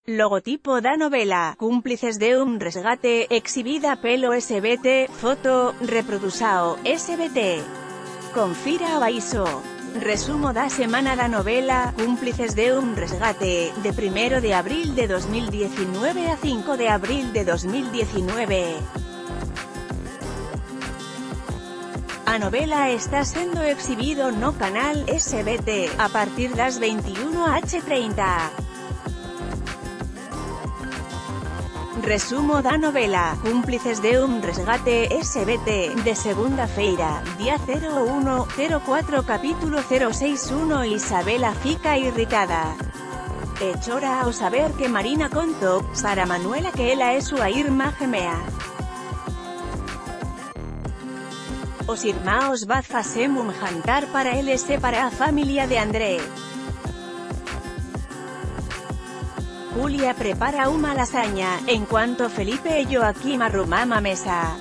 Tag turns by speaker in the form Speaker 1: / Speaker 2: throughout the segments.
Speaker 1: Logotipo da novela, cúmplices de un resgate, exhibida pelo SBT, foto, reproducido, SBT. Confira aviso. Resumo da semana da novela, cúmplices de un resgate, de 1 de abril de 2019 a 5 de abril de 2019. A novela está sendo exhibido no canal SBT, a partir das 21h30. Resumo da novela, cúmplices de un resgate, SBT, de segunda-feira, día 01/04 capítulo 061. Isabela fica irritada. E chora ao saber que Marina contou para Manuela que ela é súa irmá gemea. Os irmãos va facem un jantar para eles e para a familia de André. Julia prepara una lasaña, en cuanto Felipe y Joaquín arruman a mesa.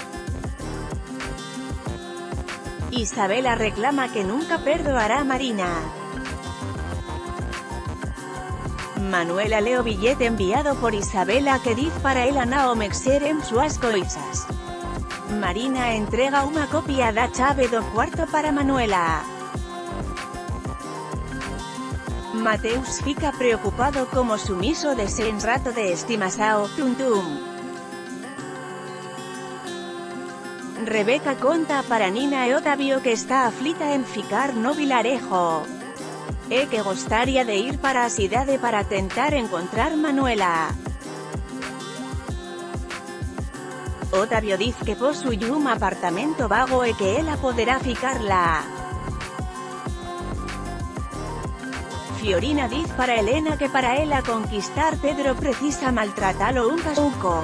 Speaker 1: Isabela reclama que nunca perdoará a Marina. Manuela lee o billete enviado por Isabela que dice para ela não mexer en súas coisas. Marina entrega una copia da chave do cuarto para Manuela. Mateus fica preocupado como sumiso de sen rato de estimação, tum. Rebeca conta para Nina e Otavio que está aflita en ficar no Vilarejo. E que gostaria de ir para a cidade para tentar encontrar Manuela. Otavio diz que posui un apartamento vago e que ela poderá ficarla. Fiorina diz para Helena que para ela conquistar Pedro precisa maltratalo un pouco.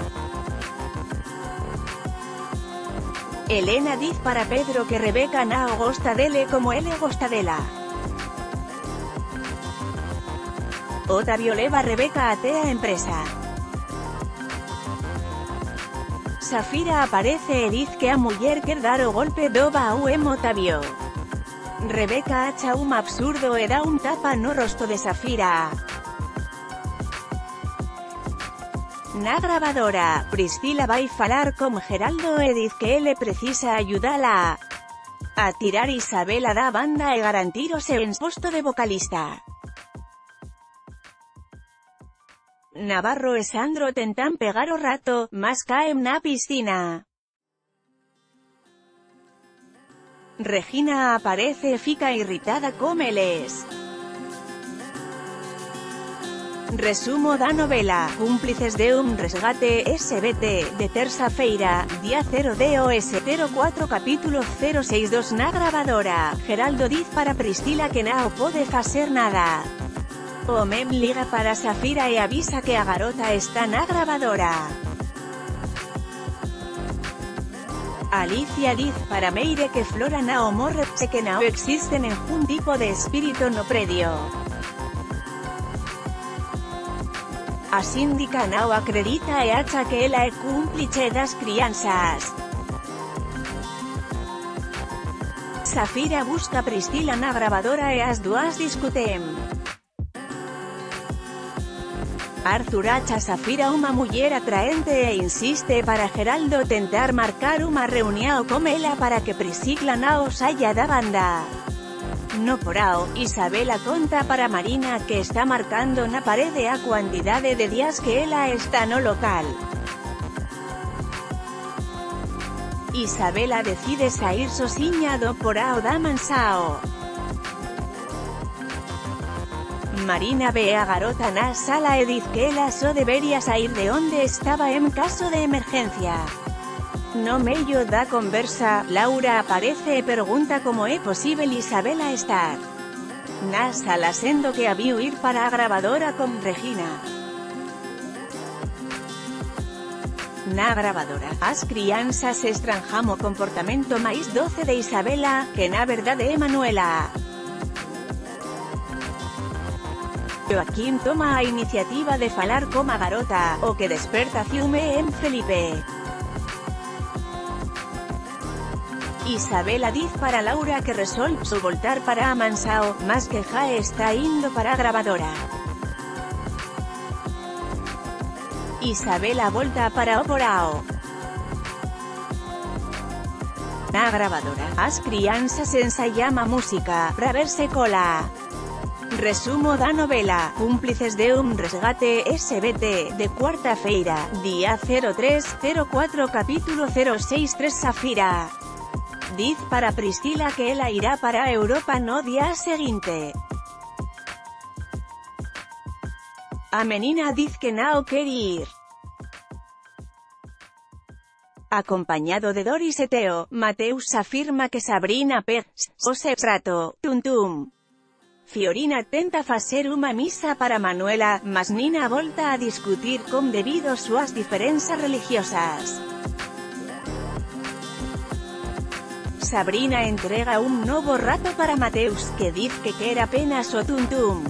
Speaker 1: Helena diz para Pedro que Rebeca não gosta dele como ele gosta dela. Otavio leva a Rebeca até a empresa. Safira aparece e diz que a muller quer dar o golpe do baú en Otavio. Rebeca acha un absurdo e dá un tapa no rosto de Safira. Na gravadora, Priscila vai falar con Geraldo e diz que ele precisa ayudala a tirar Isabela da banda e garantir o seu posto de vocalista. Navarro e Sandro tentan pegar o rato, mas caen na piscina. Regina aparece e fica irritada com eles. Resumo da novela, cúmplices de un resgate, SBT, de terça-feira, día 0/04 capítulo 062 na gravadora. Geraldo diz para Priscila que não pode facer nada. O Mem liga para Safira e avisa que a garota está na gravadora. Alicia diz para Meire que Flora não morre e que não existe nenhum tipo de espírito no predio. A síndica não acredita e acha que ela é cúmplice das crianças. Safira busca a Priscila na gravadora e as duas discutem. Arthur acha a Safira unha muller atraente e insiste para Geraldo tentar marcar unha reunión con ela para que Priscila non saia da banda. No porao, Isabela conta para Marina que está marcando na parede a cuantidade de días que ela está no local. Isabela decide sair sosiña do porao da mansao. Marina ve a garota na sala e diz que ela só debería sair de onde estaba en caso de emergencia. No medio da conversa, Laura aparece e pergunta como é posible Isabela estar na sala sendo que a viu ir para a gravadora con Regina. Na gravadora, as crianças estranjan o comportamento máis doce de Isabela, que na verdade é Manuela. Joaquín toma a iniciativa de falar con a garota, o que desperta ciume en Felipe. Isabela diz para Laura que resolve voltar para a mansao, mas que Jae está indo para a gravadora. Isabela volta para o Porao. Na gravadora, as crianças ensaiam música, pra verse cola. Resumo da novela, cúmplices de un resgate SBT, de cuarta-feira, día 03-04 capítulo 063 Safira. Diz para Priscila que ela irá para Europa no día seguinte. A menina diz que non quer ir. Acompañado de Doris e Teo, Mateus afirma que Sabrina pega o prato, tum. Fiorina tenta facer unha misa para Manuela, mas Nina volta a discutir con debido súas diferenzas religiosas. Sabrina entrega un novo rato para Mateus, que diz que quer apenas o tum.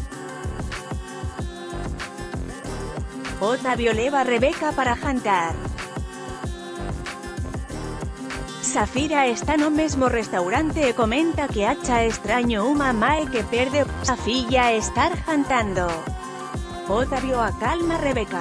Speaker 1: Otavio leva a Rebeca para jantar. Safira está no mesmo restaurante e comenta que acha extraño unha mae que perde a filla a estar jantando. Otavio acalma a Rebeca.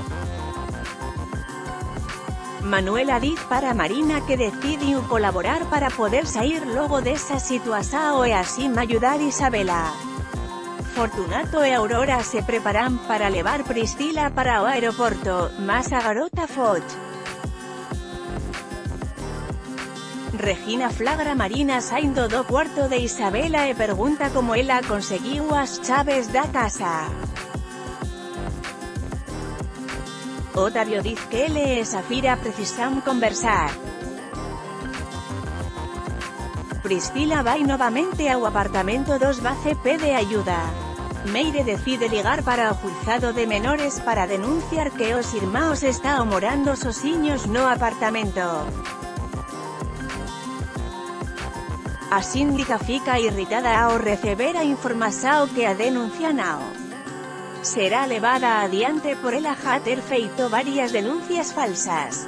Speaker 1: Manuela diz para Marina que decidiu colaborar para poder sair logo desa situación e así ayudar Isabela. Fortunato e Aurora se preparan para levar Priscila para o aeroporto, mas a garota foge. Regina flagra Marina saindo do cuarto de Isabela e pergunta como ela conseguiu as chaves da casa. Otavio diz que ele e Safira precisan conversar. Priscila vai novamente ao apartamento dos Bace pede ayuda. Meire decide ligar para o juzgado de menores para denunciar que os irmãos están morando sosiños no apartamento. A síndica fica irritada ao receber a información que a denuncia non será levada adiante por ela já ter feito varias denuncias falsas.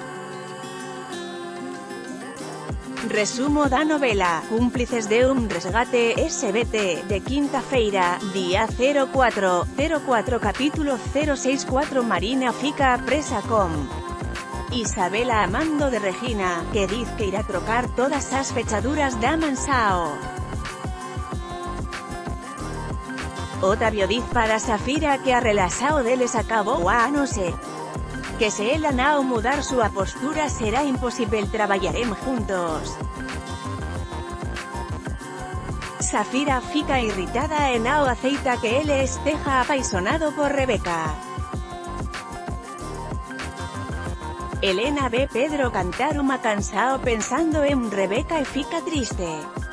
Speaker 1: Resumo da novela, cúmplices de un resgate SBT, de quinta-feira, día 04-04 capítulo 064 Marina fica presa con Isabela a mando de Regina, que diz que irá trocar todas as fechaduras da mansao. Otavio diz para Safira que a relación deles acabou a no ser que se ela non mudar súa postura será imposible traballarem juntos. Safira fica irritada e non aceita que ele esteja apaixonado por Rebeca. Elena ve Pedro cantar unha canção pensando en Rebeca e fica triste.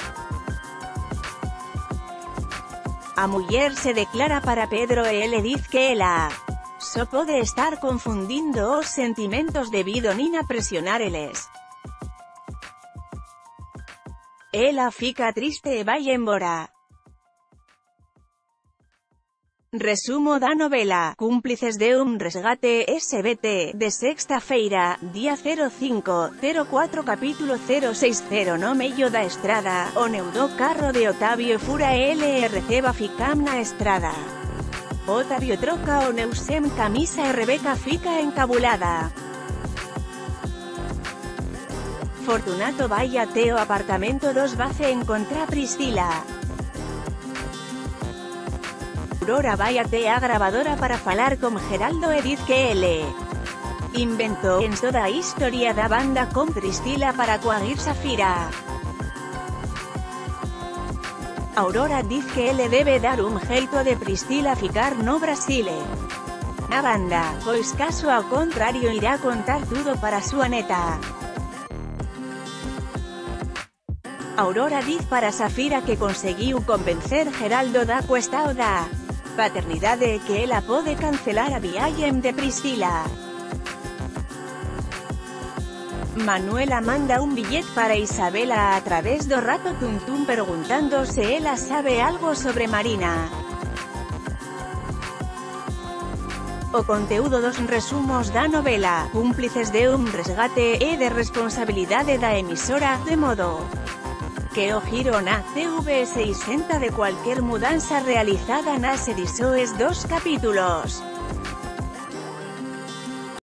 Speaker 1: A muller se declara para Pedro e ele diz que ela só pode estar confundindo os sentimentos debido nin a presionar eles. Ela fica triste e vai embora. Resumo da novela, cúmplices de un resgate SBT, de sexta-feira, día 05-04 capítulo 060 no medio da estrada, o neudo carro de Otavio e fura ele e receba ficam na estrada. Otavio troca o neusem camisa e Rebeca fica encabulada. Fortunato vai até o apartamento dos Bace encontrar Priscila. Aurora vai até a gravadora para falar con Geraldo e diz que ele inventou en toda a historia da banda con Priscila para coagir Safira. Aurora diz que ele debe dar un jeito de Priscila ficar no Brasile. Na banda, pois caso ao contrario irá contar tudo para súa neta. Aurora diz para Safira que conseguiu convencer Geraldo da cuestión da paternidade e que ela pode cancelar a viaxe de Priscila. Manuela manda un billete para Isabela a través do rato tum preguntando se ela sabe algo sobre Marina. O conteúdo dos resumos da novela, cúmplices de un resgate, é de responsabilidade da emisora, de modo que o giro na TV se isenta de cualquier mudanza realizada nas edições dos capítulos.